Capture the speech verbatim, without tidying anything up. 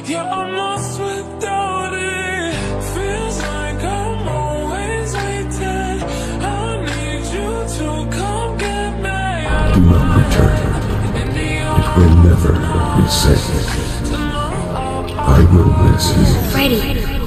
Yeah, I'm lost without it. Feels like I'm always waiting. I need you to come get me. Do not return. It will never be safe. I will miss you. Freddy.